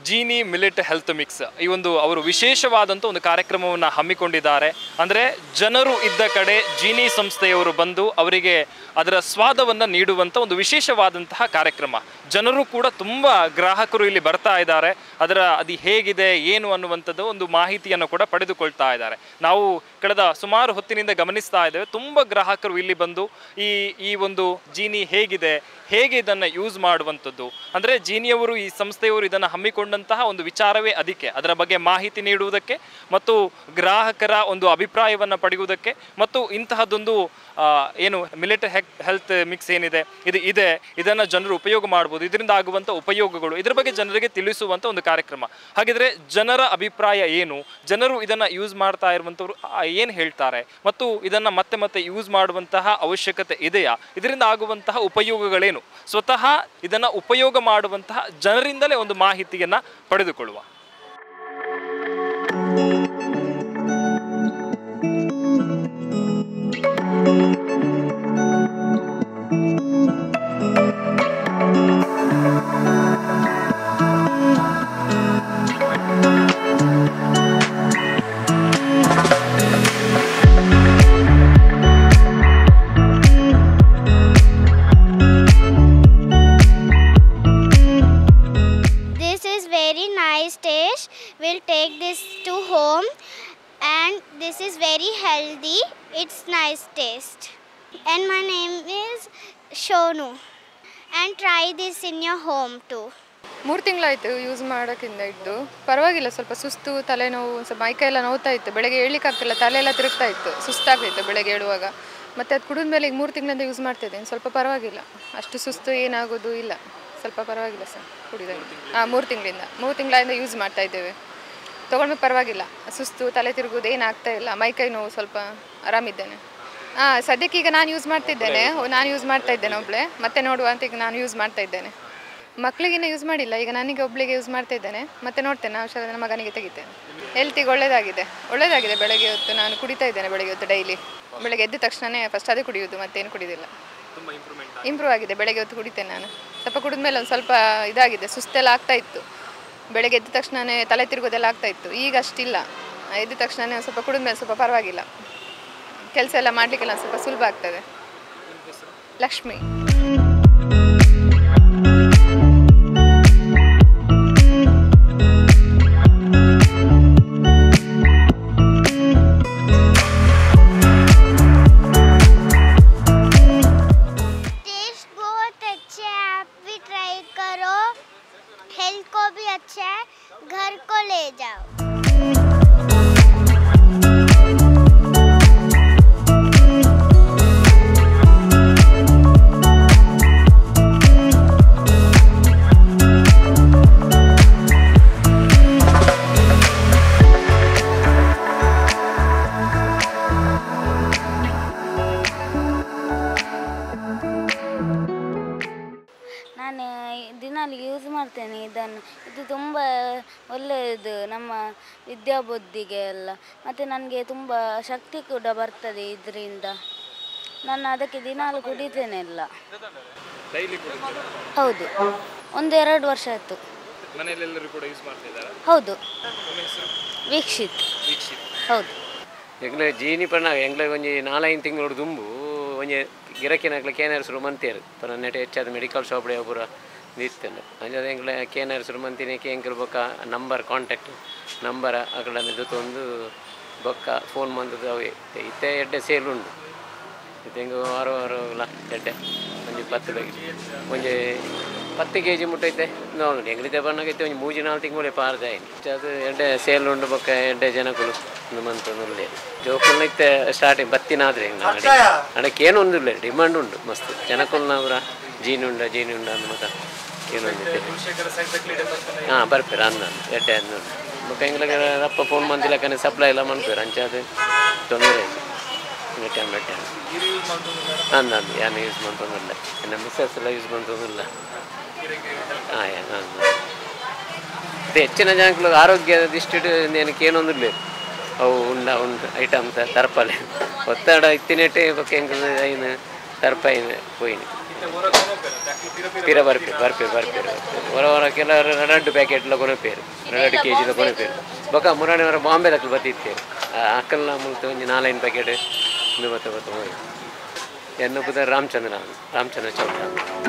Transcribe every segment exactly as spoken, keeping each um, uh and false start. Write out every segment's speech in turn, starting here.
Jeeni millet health mix ಈ ಒಂದು ಅವರು ವಿಶೇಷವಾದಂಥ ಒಂದು ಕಾರ್ಯಕ್ರಮವನ್ನು ಹಮ್ಮಿಕೊಂಡಿದ್ದಾರೆ. ಅಂದರೆ ಜನರು ಇದ್ದ ಕಡೆ ಜೀನಿ ಸಂಸ್ಥೆಯವರು ಬಂದು ಅವರಿಗೆ ಅದರ ಸ್ವಾದವನ್ನು ನೀಡುವಂಥ ಒಂದು ವಿಶೇಷವಾದಂತಹ ಕಾರ್ಯಕ್ರಮ. ಜನರು ಕೂಡ ತುಂಬ ಗ್ರಾಹಕರು ಇಲ್ಲಿ ಬರ್ತಾ ಇದ್ದಾರೆ. ಅದರ ಅದು ಹೇಗಿದೆ ಏನು ಅನ್ನುವಂಥದ್ದು ಒಂದು ಮಾಹಿತಿಯನ್ನು ಕೂಡ ಪಡೆದುಕೊಳ್ತಾ ಇದ್ದಾರೆ. ನಾವು ಕಳೆದ ಸುಮಾರು ಹೊತ್ತಿನಿಂದ ಗಮನಿಸ್ತಾ ಇದ್ದೇವೆ, ತುಂಬ ಗ್ರಾಹಕರು ಇಲ್ಲಿ ಬಂದು ಈ ಈ ಒಂದು ಜೀನಿ ಹೇಗಿದೆ, ಹೇಗೆ ಇದನ್ನು ಯೂಸ್ ಮಾಡುವಂಥದ್ದು, ಅಂದರೆ ಜೀನಿಯವರು ಈ ಸಂಸ್ಥೆಯವರು ಇದನ್ನು ಹಮ್ಮಿಕೊಂಡಂತಹ ಒಂದು ವಿಚಾರವೇ ಅದಕ್ಕೆ, ಅದರ ಬಗ್ಗೆ ಮಾಹಿತಿ ನೀಡುವುದಕ್ಕೆ ಮತ್ತು ಗ್ರಾಹಕರ ಒಂದು ಅಭಿಪ್ರಾಯವನ್ನು ಪಡೆಯುವುದಕ್ಕೆ ಮತ್ತು ಇಂತಹದ್ದೊಂದು ಏನು ಮಿಲೆಟ್ ಹೆಲ್ತ್ ಮಿಕ್ಸ್ ಏನಿದೆ ಇದು ಇದೆ, ಇದನ್ನು ಜನರು ಉಪಯೋಗ ಮಾಡ್ಬೋದು, ಇದರಿಂದ ಆಗುವಂಥ ಉಪಯೋಗಗಳು, ಇದರ ಬಗ್ಗೆ ಜನರಿಗೆ ತಿಳಿಸುವಂಥ ಒಂದು ಕಾರ್ಯಕ್ರಮ. ಹಾಗಿದ್ರೆ ಜನರ ಅಭಿಪ್ರಾಯ ಏನು, ಜನರು ಇದನ್ನು ಯೂಸ್ ಮಾಡ್ತಾ ಇರುವಂಥವ್ರು ಏನು ಹೇಳ್ತಾರೆ ಮತ್ತು ಇದನ್ನು ಮತ್ತೆ ಮತ್ತೆ ಯೂಸ್ ಮಾಡುವಂತಹ ಅವಶ್ಯಕತೆ ಇದೆಯಾ, ಇದರಿಂದ ಆಗುವಂತಹ ಉಪಯೋಗಗಳೇನು, ಸ್ವತಃ ಇದನ್ನು ಉಪಯೋಗ ಮಾಡುವಂತಹ ಜನರಿಂದಲೇ ಒಂದು ಮಾಹಿತಿಯನ್ನು ಪಡೆದುಕೊಳ್ಳುವ. We'll take this to home and this is very healthy. It's nice taste. And my name is Shonu and try this in your home too. ಮೂರು ತಿಂಗಳಾಯಿತು ಯೂಸ್ ಮಾಡೋಕ್ಕಿಂತ ಇದ್ದು ಪರವಾಗಿಲ್ಲ. ಸ್ವಲ್ಪ ಸುಸ್ತು, ತಲೆನೋವು, ಸ್ವಲ್ಪ ಮೈಕೈ ಎಲ್ಲ ನೋವ್ತಾ ಇತ್ತು. ಬೆಳಗ್ಗೆ ಏಳಲಿಕ್ಕಾಗ್ತಿಲ್ಲ, ತಲೆ ಎಲ್ಲ ತಿರುಗ್ತಾ ಇತ್ತು, ಸುಸ್ತಾಗ್ತಿತ್ತು ಬೆಳಗ್ಗೆ ಏಳುವಾಗ. ಮತ್ತು ಅದು ಕುಡಿದ ಮೇಲೆ ಈಗ ಮೂರು ತಿಂಗಳಿಂದ ಯೂಸ್ ಮಾಡ್ತಿದ್ದೇನೆ. ಸ್ವಲ್ಪ ಪರವಾಗಿಲ್ಲ, ಅಷ್ಟು ಸುಸ್ತು ಏನಾಗೋದು ಇಲ್ಲ, ಸ್ವಲ್ಪ ಪರವಾಗಿಲ್ಲ ಸರ್ ಕುಡಿದಾಗ. ಹಾಂ, ಮೂರು ತಿಂಗಳಿಂದ ಮೂರು ತಿಂಗಳಿಂದ ಯೂಸ್ ಮಾಡ್ತಾ ಇದ್ದೇವೆ. ತೊಗೊಂಡ್ಮೇಲೆ ಪರವಾಗಿಲ್ಲ, ಸುಸ್ತು, ತಲೆ ತಿರುಗೋದು ಏನಾಗ್ತಾ ಇಲ್ಲ, ಮೈಕೈ ನೋವು, ಸ್ವಲ್ಪ ಆರಾಮಿದ್ದೇನೆ. ಹಾಂ, ಸದ್ಯಕ್ಕೆ ಈಗ ನಾನು ಯೂಸ್ ಮಾಡ್ತಿದ್ದೇನೆ, ನಾನು ಯೂಸ್ ಮಾಡ್ತಾ ಇದ್ದೇನೆ ಒಬ್ಬಳೇ. ಮತ್ತೆ ನೋಡುವ ಅಂತ ಈಗ ನಾನು ಯೂಸ್ ಮಾಡ್ತಾ ಇದ್ದೇನೆ. ಮಕ್ಕಳಿಗಿನ್ನ ಯೂಸ್ ಮಾಡಿಲ್ಲ, ಈಗ ನನಗೆ ಒಬ್ಬಳಿಗೆ ಯೂಸ್ ಮಾಡ್ತಾ ಇದ್ದೇನೆ. ಮತ್ತೆ ನೋಡ್ತೇನೆ, ಔಷಧ ನನ್ನ ಮಗನಿಗೆ ತೆಗಿತೇನೆ. ಹೆಲ್ತಿಗೆ ಒಳ್ಳೇದಾಗಿದೆ, ಒಳ್ಳೇದಾಗಿದೆ. ಬೆಳಗ್ಗೆ ಹೊತ್ತು ನಾನು ಕುಡಿತಾ ಇದ್ದೇನೆ, ಬೆಳಗ್ಗೆ ಹೊತ್ತು ಡೈಲಿ. ಬೆಳಗ್ಗೆ ಎದ್ದ ತಕ್ಷಣವೇ ಫಸ್ಟ್ ಅದೇ ಕುಡಿಯೋದು, ಮತ್ತೇನು ಕುಡಿಯೋದಿಲ್ಲ. ಇಂಪ್ರೂವ್ ಆಗಿದೆ, ಬೆಳಗ್ಗೆ ಹೊತ್ತು ಕುಡಿತೇನೆ ನಾನು. ಸ್ವಲ್ಪ ಕುಡಿದ್ಮೇಲೆ ಒಂದು ಸ್ವಲ್ಪ ಇದಾಗಿದೆ, ಸುಸ್ತೆಲ್ಲ ಆಗ್ತಾ ಇತ್ತು. ಬೆಳಗ್ಗೆ ಎದ್ದ ತಕ್ಷಣವೇ ತಲೆ ತಿರುಗೋದೆಲ್ಲ ಆಗ್ತಾ ಇತ್ತು, ಈಗ ಅಷ್ಟಿಲ್ಲ. ಎದ್ದ ತಕ್ಷಣವೇ ಸ್ವಲ್ಪ ಕುಡಿದ್ಮೇಲೆ ಸ್ವಲ್ಪ ಪರವಾಗಿಲ್ಲ, ಕೆಲಸ ಎಲ್ಲ ಮಾಡಲಿಕ್ಕೆಲ್ಲ ಸ್ವಲ್ಪ ಸುಲಭ ಆಗ್ತದೆ. ಲಕ್ಷ್ಮಿ. हेल्थ को भी अच्छा है, घर को ले जाओ. ನಾನು ದಿನಾಲು ಯೂಸ್ ಮಾಡ್ತೇನೆ ಇದನ್ನು. ಇದು ತುಂಬ ಒಳ್ಳೆಯದು ನಮ್ಮ ವಿದ್ಯಾಬುದ್ಧಿಗೆ ಎಲ್ಲ, ಮತ್ತು ನನಗೆ ತುಂಬ ಶಕ್ತಿ ಕೂಡ ಬರ್ತದೆ ಇದರಿಂದ. ನಾನು ಅದಕ್ಕೆ ದಿನಾಲು ಕುಡಿತೇನೆ ಎಲ್ಲ. ಹೌದು, ಒಂದು ಎರಡು ವರ್ಷ ಆಯಿತು. ಹೌದು, ವೀಕ್ಷಿತ್. ಹೌದು, ಎಂಗ್ಲ ಜೀನಿ ಪಣ್ಣ ಎಂಗ್ಲ ಒಂಜಿ ನಾಲ್ಕೈದು ತಿಂಗಳು ದುಂಬು ಒಂಜಿ ಗಿರಕಿನಾಗ್ಲ ಕೇನಾರು ಶುರು ಮಂತೇರು ಪರ ನೆಟ್ ಹೆಚ್ಚಾದ ಮೆಡಿಕಲ್ ಶಾಪ್ಡೆ ಪೂರ ನಿಂತೇನೆ. ಅಂಜದ ಎಂಗ್ಲ ಕೇನಾರು ಶುರು ಮಂತಿನೇಕೆ ಎಂಕಲ್ ಬೊಕ್ಕ ನಂಬರ್ ಕಾಂಟ್ಯಾಕ್ಟ್ ನಂಬರ್ ಅಕಡೆ ಜೊತೊಂದು ಬೊಕ್ಕ ಫೋನ್ ಮಂದದ್ದು ಅವೇ ಇತ್ತೆ ಎಡ್ಡೆ ಸೇಲ್ ಉಂಡು. ಇದು ಹೆಂಗೆ ಆರು ಆರು ಲ ಎಡ್ಡೆ ಒಂಜಿ ಪತ್ತು ಬೇಕಿ ಒಂಜಿ ಪತ್ತು ಕೆ ಜಿ ಮುಟ್ಟೈತೆ ನೋಡಿ ಎಂಗ್ಲಿದೆ ಬಣ್ಣಗೈತೆ ಒಂಜಿ ಮೂಜಿ ನಾಲ್ಕು ತಿಂಗಳೇ ಪಾರ್ದಾಯಿನಿ. ಅದು ಎಡ್ಡೆ ಸೇಲ್ ಉಂಡು ಬೊಕ್ಕ ಎಡ್ಡೆ ಜನಗಳು ಒಂದು ಮಂತ್ ಒಳ್ಳೆ ಜೋಕುಲ್ನ ಇತ್ತೆ ಸ್ಟಾರ್ಟಿಂಗ್ ಬತ್ತಿನಾದ್ರೆ ಹೆಂಗೆ ಅಡಿ ಅಡಕ್ಕೆ ಏನು ಒಂದಿಲ್ಲ ಡಿಮಾಂಡ್ ಉಂಡು ಮಸ್ತ್ ಜನಕುಲ್ನ ಅವರ ಜೀನು ಉಂಡ ಜೀನು ಉಂಡ ಅಂದ ಮತ್ತೆ ಏನೊಂದಿತ್ತೆ. ಹಾಂ ಬರ್ಪೇರು ಅಂದ ಎಡ್ಡೆ ಅಂದ ಬೊಕ್ಕ ಹೆಂಗ್ಲಾಗ ರಪ್ಪ ಫೋನ್ ಮಂದಿಲಕ್ಕನೆ ಸಪ್ಲೈ ಎಲ್ಲ ಮಾಡ್ಪೇರು ಅಂಚಾದ ತೊಂದರೆ ಗಟ್ಟಿ ಬೆಟ್ಟೆ ಅಂದ ಅಂದು ಯಾನು ಯೂಸ್ ಮಾಡ್ತೊಂದಿಲ್ಲ ನನ್ನ ಮಿಸ್ಸಸ್ ಎಲ್ಲ ಯೂಸ್ ಮಾಡ್ತೊಂದಿಲ್ಲ. ಹಾಂ ಅಂದ ಮತ್ತೆ ಹೆಚ್ಚಿನ ಜನಗಳು ಆರೋಗ್ಯದ ದೃಷ್ಟಿಟ್ಟು ಏನಕ್ಕೆ ಏನೊಂದಿಲ್ಲ ಅವು ಉಂಡ ಉಂಡು ಐಟಮ್ಸ್ ತರಪಲೆ ಒತ್ತಡ ಇತ್ತಿನೆಟ್ಟೆ ಬೊಕ್ಕ ಹೆಂಗೆ ಐನು ತರಪಾಯಿನ ಪೋಯಿನಿ ಪಿರ ಬರ್ಪೇರು ಬರ್ಪೇರು ಬರ್ಪೇರು ಹೊರ ಹೊರಕ್ಕೆಲ್ಲ ಎರಡು ಪ್ಯಾಕೆಟ್ಲ ಕೊನಪೇರು ಎರಡು ಕೆ ಜಿಲ ಕೊನಪೇರು ಬೊಕ ಮುರಾಣಿ ಹೊರ ಬಾಂಬೆ ದಕ್ಕಲು ಬತ್ತಿತ್ತೇರು ಅಕ್ಕಲ್ನ ಮುಲ್ತು ಒಂಜಿ ನಾಲೈದು ಪ್ಯಾಕೆಟ್ ಇಂದು ಮತ್ತೆ ಬತ್ತ ಹೋಗಿ ಎನ್ನು ಪುದ ರಾಮಚಂದ್ರ ರಾಮಚಂದ್ರ ಚೌಟ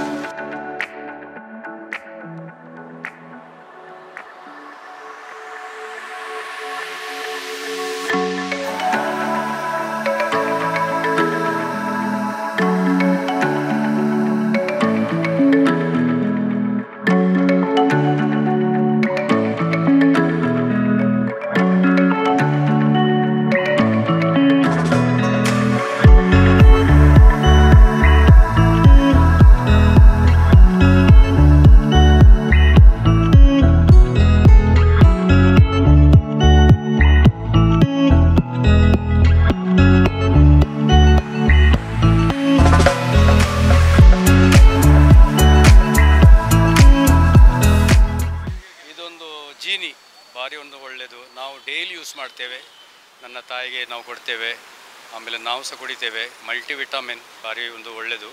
ಭಾರಿ ಒಂದು ಒಳ್ಳೆಯದು. ನಾವು ಡೈಲಿ ಯೂಸ್ ಮಾಡ್ತೇವೆ, ನನ್ನ ತಾಯಿಗೆ ನಾವು ಕೊಡ್ತೇವೆ, ಆಮೇಲೆ ನಾವು ಸಹ ಕುಡಿತೇವೆ. ಮಲ್ಟಿವಿಟಮಿನ್ ಭಾರಿ ಒಂದು ಒಳ್ಳೆಯದು.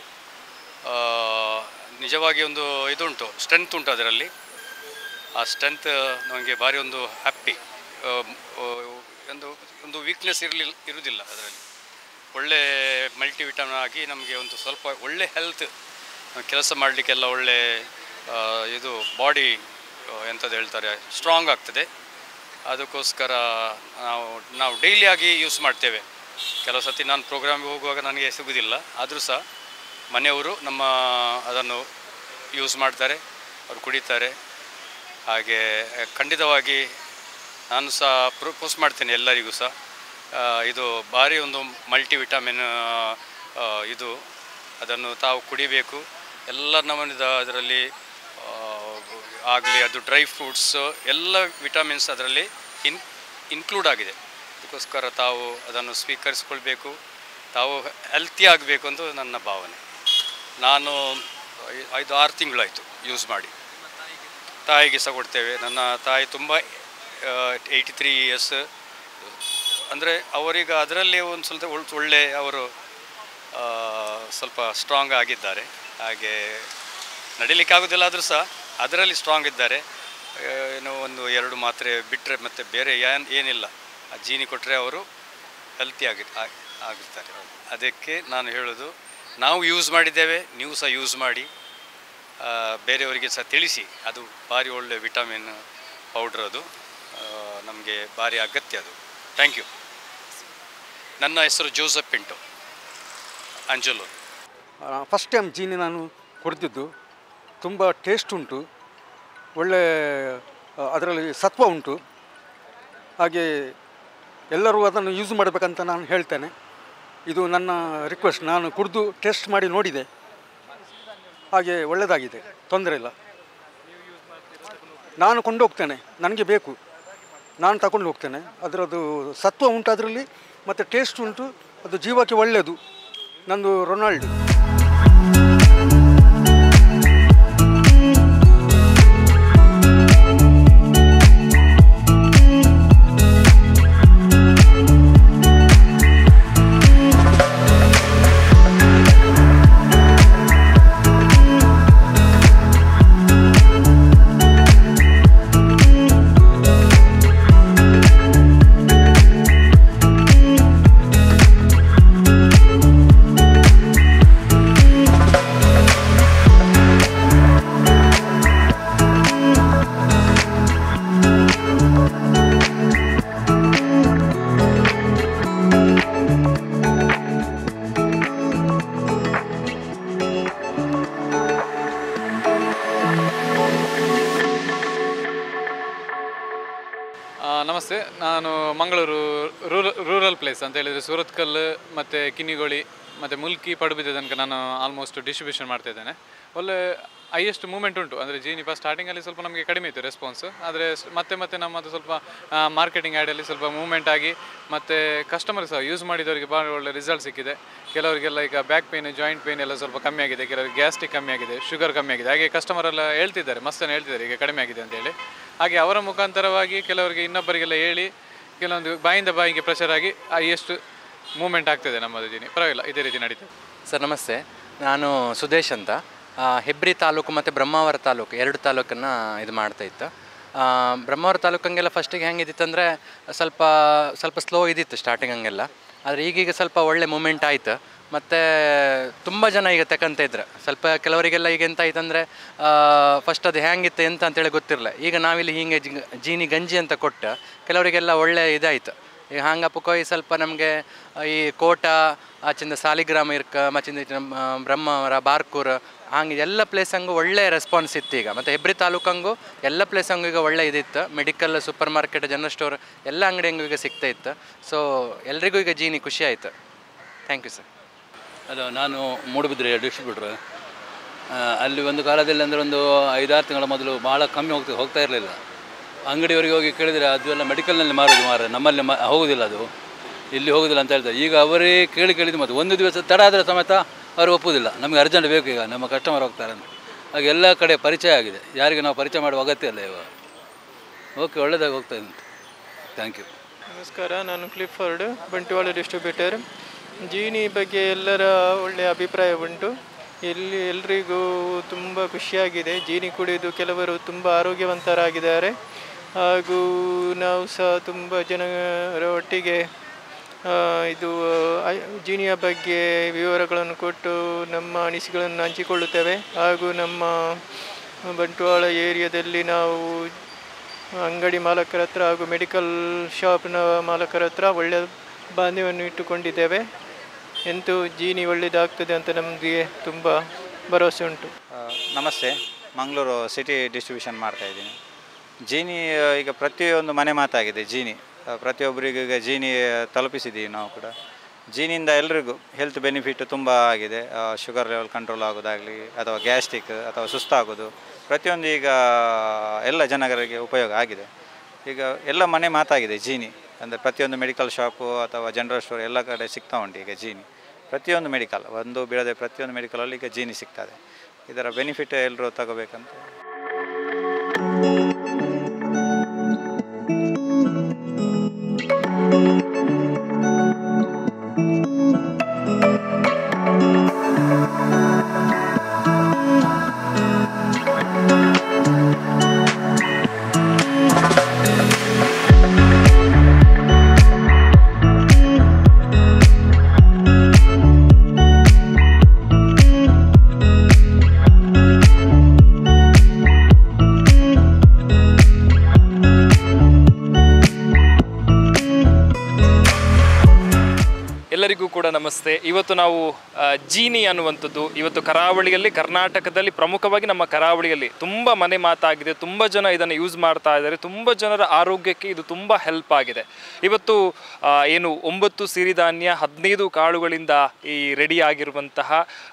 ನಿಜವಾಗಿ ಒಂದು ಇದುಂಟು, ಸ್ಟ್ರೆಂತ್ ಉಂಟು ಅದರಲ್ಲಿ. ಆ ಸ್ಟ್ರೆಂತ್ ನಮಗೆ ಭಾರಿ ಒಂದು ಹ್ಯಾಪಿ. ಒಂದು ಒಂದು ವೀಕ್ನೆಸ್ ಇರಲಿಲ್ಲ ಇರುವುದಿಲ್ಲ ಅದರಲ್ಲಿ. ಒಳ್ಳೆ ಮಲ್ಟಿವಿಟಮಿನ್ ಆಗಿ ನಮಗೆ ಒಂದು ಸ್ವಲ್ಪ ಒಳ್ಳೆ ಹೆಲ್ತ್, ಕೆಲಸ ಮಾಡಲಿಕ್ಕೆಲ್ಲ ಒಳ್ಳೆ ಇದು ಬಾಡಿ ಎಂಥದ್ದು ಹೇಳ್ತಾರೆ ಸ್ಟ್ರಾಂಗ್ ಆಗ್ತದೆ. ಅದಕ್ಕೋಸ್ಕರ ನಾವು ನಾವು ಡೈಲಿಯಾಗಿ ಯೂಸ್ ಮಾಡ್ತೇವೆ. ಕೆಲವು ಸತಿ ನಾನು ಪ್ರೋಗ್ರಾಮಿಗೆ ಹೋಗುವಾಗ ನನಗೆ ಸಿಗೋದಿಲ್ಲ, ಆದರೂ ಸಹ ಮನೆಯವರು ನಮ್ಮ ಅದನ್ನು ಯೂಸ್ ಮಾಡ್ತಾರೆ, ಅವರು ಕುಡಿತಾರೆ. ಹಾಗೆ ಖಂಡಿತವಾಗಿ ನಾನು ಸಹ ಪ್ರಪೋಸ್ ಮಾಡ್ತೇನೆ ಎಲ್ಲರಿಗೂ ಸಹ. ಇದು ಭಾರಿ ಒಂದು ಮಲ್ಟಿವಿಟಮಿನ್ ಇದು, ಅದನ್ನು ತಾವು ಕುಡಿಬೇಕು. ಎಲ್ಲ ನಮೂನಿದ ಅದರಲ್ಲಿ ಆಗಲಿ, ಅದು ಡ್ರೈ ಫ್ರೂಟ್ಸ್ ಎಲ್ಲ ವಿಟಮಿನ್ಸ್ ಅದರಲ್ಲಿ ಇನ್ ಇನ್ಕ್ಲೂಡ್ ಆಗಿದೆ. ಅದಕ್ಕೋಸ್ಕರ ತಾವು ಅದನ್ನು ಸ್ವೀಕರಿಸ್ಕೊಳ್ಬೇಕು, ತಾವು ಹೆಲ್ತಿ ಆಗಬೇಕು ಅಂತ ನನ್ನ ಭಾವನೆ. ನಾನು ಐದು ಆರು ತಿಂಗಳಾಯಿತು ಯೂಸ್ ಮಾಡಿ. ತಾಯಿಗೆ ಸಹ ಕೊಡ್ತೇವೆ. ನನ್ನ ತಾಯಿ ತುಂಬ ಏಯ್ಟಿ ತ್ರೀ ಇಯರ್ಸ್, ಅಂದರೆ ಅವರೀಗ ಅದರಲ್ಲೇ ಒಂದು ಸ್ವಲ್ಪ ಒಳ್ಳೆ ಅವರು ಸ್ವಲ್ಪ ಸ್ಟ್ರಾಂಗ್ ಆಗಿದ್ದಾರೆ. ಹಾಗೆ ನಡಿಲಿಕ್ಕೆ ಆಗೋದಿಲ್ಲ, ಆದರೂ ಸಹ ಅದರಲ್ಲಿ ಸ್ಟ್ರಾಂಗ್ ಇದ್ದಾರೆ. ಏನೋ ಒಂದು ಎರಡು ಮಾತ್ರೆ ಬಿಟ್ಟರೆ ಮತ್ತು ಬೇರೆ ಏನು ಏನಿಲ್ಲ. ಆ ಜೀನಿ ಕೊಟ್ಟರೆ ಅವರು ಹೆಲ್ತಿ ಆಗಿ ಆಗಿರ್ತಾರೆ. ಅದಕ್ಕೆ ನಾನು ಹೇಳೋದು, ನಾವು ಯೂಸ್ ಮಾಡಿದ್ದೇವೆ, ನೀವು ಸಹ ಯೂಸ್ ಮಾಡಿ, ಬೇರೆಯವರಿಗೆ ಸಹ ತಿಳಿಸಿ. ಅದು ಭಾರಿ ಒಳ್ಳೆ ವಿಟಮಿನ್ ಪೌಡ್ರ್, ಅದು ನಮಗೆ ಭಾರಿ ಅಗತ್ಯ ಅದು. Thank you. ನನ್ನ ಹೆಸರು ಜೋಸೆಫ್ ಪಿಂಟೋ, ಅಂಜಲೋ. ಫಸ್ಟ್ ಟೈಮ್ ಜೀನಿ ನಾನು ಕುಡಿದಿದ್ದು. ತುಂಬ ಟೇಸ್ಟ್ ಉಂಟು, ಒಳ್ಳೆ ಅದರಲ್ಲಿ ಸತ್ವ ಉಂಟು. ಹಾಗೆ ಎಲ್ಲರೂ ಅದನ್ನು ಯೂಸ್ ಮಾಡಬೇಕಂತ ನಾನು ಹೇಳ್ತೇನೆ. ಇದು ನನ್ನ ರಿಕ್ವೆಸ್ಟ್. ನಾನು ಕುಡಿದು ಟೇಸ್ಟ್ ಮಾಡಿ ನೋಡಿದೆ, ಹಾಗೆ ಒಳ್ಳೆಯದಾಗಿದೆ, ತೊಂದರೆ ಇಲ್ಲ. ನಾನು ಕೊಂಡೋಗ್ತೇನೆ, ನನಗೆ ಬೇಕು, ನಾನು ತಗೊಂಡು ಹೋಗ್ತೇನೆ. ಅದರದ್ದು ಸತ್ವ ಉಂಟು ಅದರಲ್ಲಿ, ಮತ್ತು ಟೇಸ್ಟ್ ಉಂಟು, ಅದು ಜೀವಕ್ಕೆ ಒಳ್ಳೆಯದು. ನಂದು ರೊನಾಲ್ಡ್. ನಮಸ್ತೆ, ನಾನು ಮಂಗಳೂರು ರೂರ ರೂರಲ್ ಪ್ಲೇಸ್ ಅಂತ ಹೇಳಿದರೆ ಸೂರತ್ಕಲ್ ಮತ್ತು ಕಿನ್ನಿಗೋಳಿ ಮತ್ತು ಮುಲ್ಕಿ ಪಡುಬಿದ್ದೆ ತನಕ ನಾನು ಆಲ್ಮೋಸ್ಟ್ ಡಿಸ್ಟ್ರಿಬ್ಯೂಷನ್ ಮಾಡ್ತಾಯಿದ್ದೇನೆ. ಒಳ್ಳೆ ಹೈಯೆಸ್ಟ್ ಮೂವ್ಮೆಂಟ್ ಉಂಟು. ಅಂದರೆ ಜೀನಿ ಫಸ್ಟ್ ಸ್ಟಾರ್ಟಿಂಗಲ್ಲಿ ಸ್ವಲ್ಪ ನಮಗೆ ಕಡಿಮೆ ಇತ್ತು ರೆಸ್ಪಾನ್ಸ್, ಆದರೆ ಮತ್ತೆ ಮತ್ತೆ ನಮ್ಮದು ಸ್ವಲ್ಪ ಮಾರ್ಕೆಟಿಂಗ್ ಆ್ಯಡಲ್ಲಿ ಸ್ವಲ್ಪ ಮೂವ್ಮೆಂಟ್ ಆಗಿ, ಮತ್ತು ಕಸ್ಟಮರ್ ಸಹ ಯೂಸ್ ಮಾಡಿದವರಿಗೆ ಭಾಳ ಒಳ್ಳೆ ರಿಸಲ್ಟ್ ಸಿಕ್ಕಿದೆ. ಕೆಲವರಿಗೆಲ್ಲ ಈಗ ಬ್ಯಾಕ್ ಪೇನ್, ಜಾಯಿಂಟ್ ಪೇನ್ ಎಲ್ಲ ಸ್ವಲ್ಪ ಕಮ್ಮಿ ಆಗಿದೆ, ಕೆಲವರಿಗೆ ಗ್ಯಾಸ್ಟ್ರಿಕ್ ಕಮ್ಮಿ ಆಗಿದೆ, ಶುಗರ್ ಕಮ್ಮಿ ಆಗಿದೆ. ಹಾಗೆ ಕಸ್ಟಮರೆಲ್ಲ ಹೇಳ್ತಿದ್ದಾರೆ, ಮಸ್ತನ್ನು ಹೇಳ್ತಿದ್ದಾರೆ ಈಗ ಕಡಿಮೆ ಆಗಿದೆ ಅಂತೇಳಿ. ಹಾಗೆ ಅವರ ಮುಖಾಂತರವಾಗಿ ಕೆಲವರಿಗೆ ಇನ್ನೊಬ್ಬರಿಗೆಲ್ಲ ಹೇಳಿ ಕೆಲವೊಂದು ಬಾಯಿಂದ ಬಾಯಿಗೆ ಪ್ರೆಷರ್ ಆಗಿ ಎಷ್ಟು ಮೂವ್ಮೆಂಟ್ ಆಗ್ತದೆ ನಮ್ಮದು ಜೀನಿ. ಪರವಾಗಿಲ್ಲ, ಇದೇ ರೀತಿ ನಡೀತದೆ. ಸರ್ ನಮಸ್ತೆ, ನಾನು ಸುದೇಶ್ ಅಂತ. ಆ, ಹೆಬ್ರಿ ತಾಲೂಕು ಮತ್ತು ಬ್ರಹ್ಮಾವರ ತಾಲೂಕು ಎರಡು ತಾಲೂಕನ್ನು ಇದು ಮಾಡ್ತಾ ಇತ್ತು. ಆ, ಬ್ರಹ್ಮಾವರ ತಾಲೂಕಂಗೆಲ್ಲ ಫಸ್ಟಿಗೆ ಹೆಂಗಿದ್ದಿತ್ತು ಅಂದರೆ ಸ್ವಲ್ಪ ಸ್ವಲ್ಪ ಸ್ಲೋ ಇದ್ದಿತ್ತು ಸ್ಟಾರ್ಟಿಂಗ್ ಹಂಗೆಲ್ಲ. ಆದರೆ ಈಗೀಗ ಸ್ವಲ್ಪ ಒಳ್ಳೆ ಮೂಮೆಂಟ್ ಆಯಿತು. ಮತ್ತು ತುಂಬ ಜನ ಈಗ ತಗೊಂತ ಇದ್ರು. ಸ್ವಲ್ಪ ಕೆಲವರಿಗೆಲ್ಲ ಈಗ ಎಂತ ಆಯ್ತು ಅಂದರೆ ಫಸ್ಟ್ ಅದು ಹೆಂಗಿತ್ತು ಎಂತ ಅಂತೇಳಿ ಗೊತ್ತಿರಲ್ಲ. ಈಗ ನಾವಿಲ್ಲಿ ಹೀಗೆ ಜಿ ಜೀನಿ ಗಂಜಿ ಅಂತ ಕೊಟ್ಟು ಕೆಲವರಿಗೆಲ್ಲ ಒಳ್ಳೆ ಇದಾಯಿತು. ಈಗ ಹಂಗಪ್ಪ ಕೊಯ್ ಸ್ವಲ್ಪ ನಮಗೆ ಈ ಕೋಟ ಆಚಿಂದ ಸಾಲಿಗ್ರಾಮ ಇರ್ಕ ಮಚ್ಚಿಂದ ನಮ್ಮ ಬ್ರಹ್ಮಾವರ ಬಾರ್ಕೂರು ಹಂಗೆ ಎಲ್ಲ ಪ್ಲೇಸಂಗೂ ಒಳ್ಳೆ ರೆಸ್ಪಾನ್ಸ್ ಇತ್ತು ಈಗ. ಮತ್ತು ಹೆಬ್ರಿ ತಾಲೂಕಂಗೂ ಎಲ್ಲ ಪ್ಲೇಸಂಗೂ ಈಗ ಒಳ್ಳೆ ಇದಿತ್ತು. Medical, supermarket, general store ಎಲ್ಲ ಅಂಗಡಿಯಂಗೂ ಈಗ ಸಿಗ್ತಾ ಇತ್ತು. ಸೊ ಎಲ್ರಿಗೂ ಈಗ ಜೀನಿ ಖುಷಿ ಆಯಿತು. Thank you sir. ಅದು ನಾನು ಮೂಡುಬಿದ್ರೆ ಡಿಸ್ಟ್ರಿಬ್ಯೂಟ್ರ್. ಅಲ್ಲಿ ಒಂದು ಕಾಲದಲ್ಲಿ ಅಂದರೆ ಒಂದು ಐದಾರು ತಿಂಗಳ ಮೊದಲು ಭಾಳ ಕಮ್ಮಿ ಹೋಗ್ತಾ ಹೋಗ್ತಾ ಇರಲಿಲ್ಲ. ಅಂಗಡಿಯವರಿಗೆ ಹೋಗಿ ಕೇಳಿದರೆ ಅದು ಎಲ್ಲ ಮೆಡಿಕಲ್ನಲ್ಲಿ ಮಾರೋದು ಮಾರ, ನಮ್ಮಲ್ಲಿ ಮ ಹೋಗೋದಿಲ್ಲ, ಅದು ಇಲ್ಲಿ ಹೋಗೋದಿಲ್ಲ ಅಂತ ಹೇಳ್ತಾರೆ. ಈಗ ಅವರೇ ಕೇಳಿ ಕೇಳಿದ್ದು ಮತ್ತು ಒಂದು ದಿವಸ ತಡ ಆದರೆ ಸಮೇತ ಅವರು ಒಪ್ಪುವುದಿಲ್ಲ. ನಮಗೆ ಅರ್ಜೆಂಟ್ ಬೇಕು, ಈಗ ನಮ್ಮ ಕಸ್ಟಮರ್ ಹೋಗ್ತಾರೆ ಅಂತ. ಹಾಗೆ ಎಲ್ಲ ಕಡೆ ಪರಿಚಯ ಆಗಿದೆ. ಯಾರಿಗೆ ನಾವು ಪರಿಚಯ ಮಾಡುವ ಅಗತ್ಯ ಇಲ್ಲ ಇವಾಗ. ಓಕೆ, ಒಳ್ಳೆಯದಾಗಿ ಹೋಗ್ತಾ ಇದೆ. Thank you. ನಮಸ್ಕಾರ, ನಾನು ಕ್ಲಿಫರ್ಡ್, ಬಂಟ್ವಾಳ ಡಿಸ್ಟ್ರಿಬ್ಯೂಟರ್. ಜೀನಿ ಬಗ್ಗೆ ಎಲ್ಲರ ಒಳ್ಳೆಯ ಅಭಿಪ್ರಾಯ ಉಂಟು. ಇಲ್ಲಿ ಎಲ್ರಿಗೂ ತುಂಬ ಖುಷಿಯಾಗಿದೆ. ಜೀನಿ ಕುಡಿದು ಕೆಲವರು ತುಂಬ ಆರೋಗ್ಯವಂತರಾಗಿದ್ದಾರೆ. ಹಾಗೂ ನಾವು ಸಹ ತುಂಬ ಜನರ ಒಟ್ಟಿಗೆ ಇದು ಜೀನಿಯ ಬಗ್ಗೆ ವಿವರಗಳನ್ನು ಕೊಟ್ಟು ನಮ್ಮ ಅನಿಸಿಕೆಗಳನ್ನು ಹಂಚಿಕೊಳ್ಳುತ್ತೇವೆ. ಹಾಗೂ ನಮ್ಮ ಬಂಟ್ವಾಳ ಏರಿಯಾದಲ್ಲಿ ನಾವು ಅಂಗಡಿ ಮಾಲಕರ ಹತ್ರ ಹಾಗೂ ಮೆಡಿಕಲ್ ಶಾಪ್ನ ಮಾಲಕರ ಹತ್ರ ಒಳ್ಳೆಯ ಬಾಂಧವ್ಯವನ್ನು ಇಟ್ಟುಕೊಂಡಿದ್ದೇವೆ. ಎಂತೂ ಜೀನಿ ಒಳ್ಳೆಯದಾಗ್ತದೆ ಅಂತ ನಮಗೆ ತುಂಬ ಭರವಸೆ ಉಂಟು. ನಮಸ್ತೆ, ಮಂಗಳೂರು ಸಿಟಿ ಡಿಸ್ಟ್ರಿಬ್ಯೂಷನ್ ಮಾಡ್ತಾಯಿದ್ದೀನಿ. ಜೀನಿ ಈಗ ಪ್ರತಿಯೊಂದು ಮನೆ ಮಾತಾಗಿದೆ. ಜೀನಿ ಪ್ರತಿಯೊಬ್ಬರಿಗೂ ಈಗ ಜೀನಿ ತಲುಪಿಸಿದ್ದೀವಿ ನಾವು ಕೂಡ. ಜೀನಿಯಿಂದ ಎಲ್ರಿಗೂ ಹೆಲ್ತ್ ಬೆನಿಫಿಟ್ ತುಂಬ ಆಗಿದೆ. ಶುಗರ್ ಲೆವೆಲ್ ಕಂಟ್ರೋಲ್ ಆಗೋದಾಗಲಿ ಅಥವಾ ಗ್ಯಾಸ್ಟ್ರಿಕ್ ಅಥವಾ ಸುಸ್ತಾಗೋದು ಪ್ರತಿಯೊಂದು ಈಗ ಎಲ್ಲ ಜನರಿಗೆ ಉಪಯೋಗ ಆಗಿದೆ. ಈಗ ಎಲ್ಲ ಮನೆ ಮಾತಾಗಿದೆ ಜೀನಿ. ಅಂದರೆ ಪ್ರತಿಯೊಂದು ಮೆಡಿಕಲ್ ಶಾಪು ಅಥವಾ ಜನರಲ್ ಸ್ಟೋರ್ ಎಲ್ಲ ಕಡೆ ಸಿಗ್ತಾ ಉಂಟು ಈಗ ಜೀನಿ. ಪ್ರತಿಯೊಂದು ಮೆಡಿಕಲ್, ಒಂದು ಬೀಳದೆ ಪ್ರತಿಯೊಂದು ಮೆಡಿಕಲಲ್ಲಿ ಈಗ ಜೀನಿ ಸಿಗ್ತದೆ. ಇದರ ಬೆನಿಫಿಟ್ ಎಲ್ಲರೂ ತಗೋಬೇಕಂತ. ಎಲ್ಲರಿಗೂ ಕೂಡ ನಮಸ್ತೆ. ಇವತ್ತು ನಾವು ಜೀನಿ ಅನ್ನುವಂಥದ್ದು ಇವತ್ತು ಕರಾವಳಿಯಲ್ಲಿ, ಕರ್ನಾಟಕದಲ್ಲಿ, ಪ್ರಮುಖವಾಗಿ ನಮ್ಮ ಕರಾವಳಿಯಲ್ಲಿ ತುಂಬ ಮನೆ ಮಾತಾಗಿದೆ. ತುಂಬ ಜನ ಇದನ್ನು ಯೂಸ್ ಮಾಡ್ತಾ ಇದ್ದಾರೆ. ತುಂಬ ಜನರ ಆರೋಗ್ಯಕ್ಕೆ ಇದು ತುಂಬ ಹೆಲ್ಪ್ ಆಗಿದೆ. ಇವತ್ತು ಏನು ಒಂಬತ್ತು ಸಿರಿಧಾನ್ಯ ಹದಿನೈದು ಕಾಳುಗಳಿಂದ ಈ ರೆಡಿ ಆಗಿರುವಂತಹ